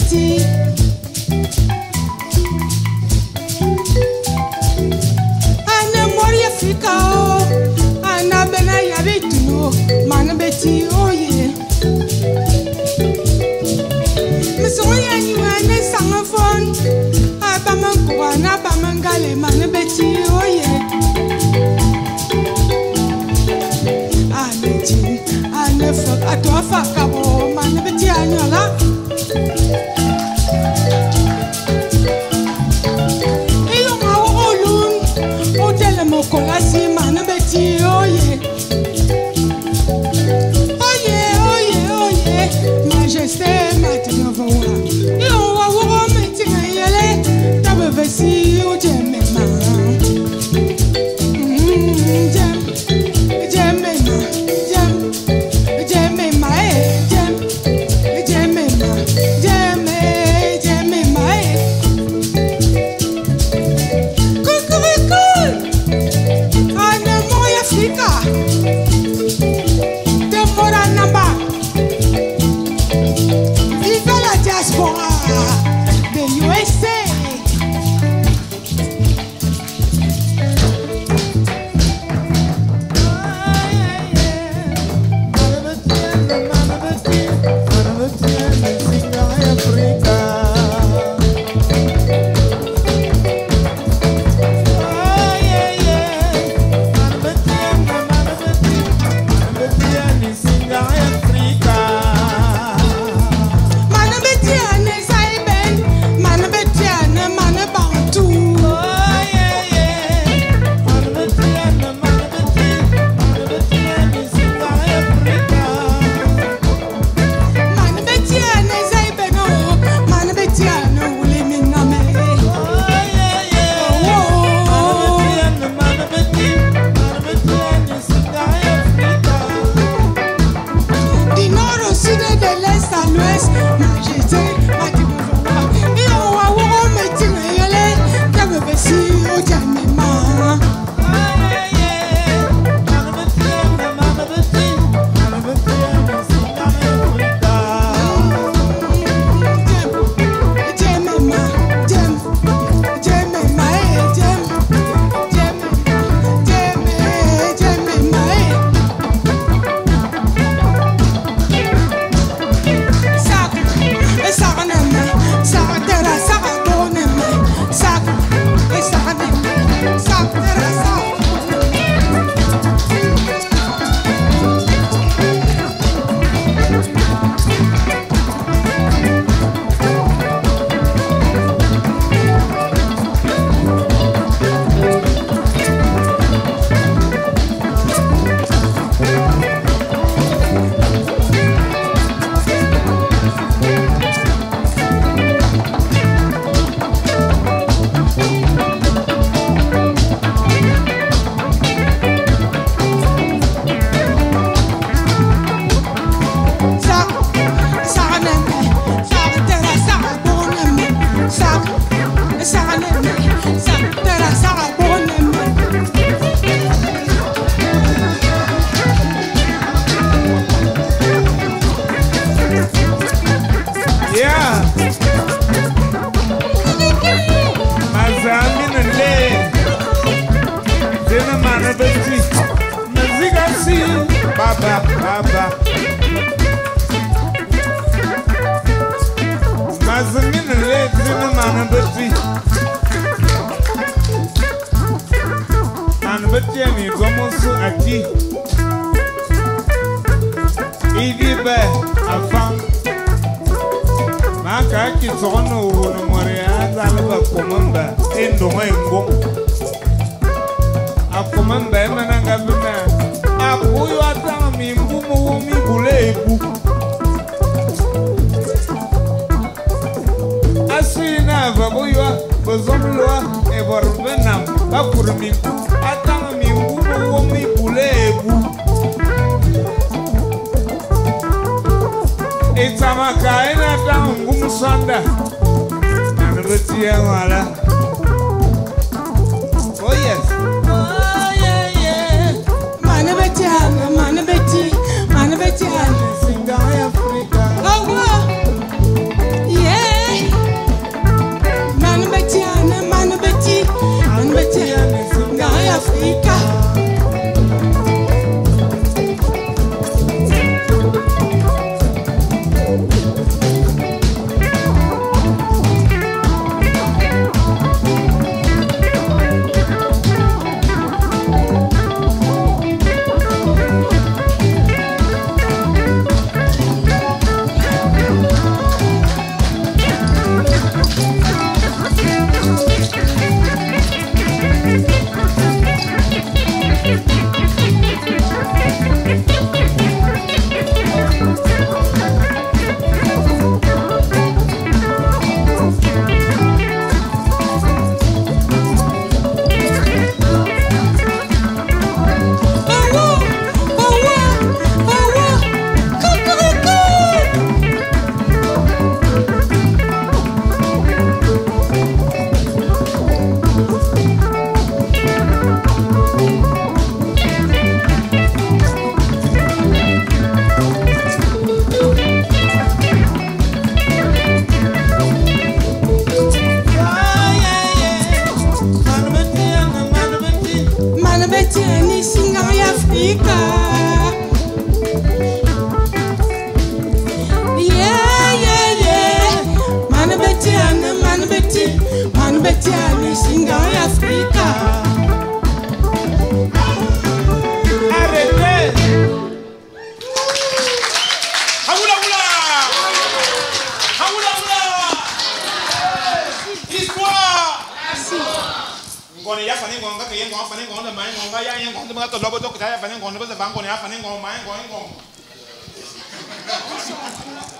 beti. Ana mori Afrika o, ana bena ya bitu mana beti oye. Misoya ni wane sangafon, abamangwa na bamangale mana beti oye. Ane jin, ane fak atwa fakabo mana beti anyola. Kolasi mana beti oye. Oye, oye, oye. Majesté maintenant voa. Yo wa wo metinga yele. Tabe vesi o jeme ma. Jam. Jeme ma. Jam. Jeme ma eh. Jam. Jeme ma. Jeme. Jeme ma eh. Africa, Demora Namba, vive la diaspora de USA. Baba Mazamin lives in a man of the sea and but Jenny almost a tea. Idi bear I found Maka kids on no Moria Zalaba Commander in the way I command them and I got the man. Apoio a tami mbumu mi bulebu Asina vaboyo bozomloa e borbenam bakurmi atami mbumu mi bulebu Itamaka ina tam mbumu sanda Anrutia wala Oh yes Mana beti, sing Africa. Oh, yeah. ngone ya fane ngonga ke ngong fane ngong mai ngonga ya ngong de ma to lobo to ka ya fane ngong de ba ngone ya fane ngong mai ngong ngong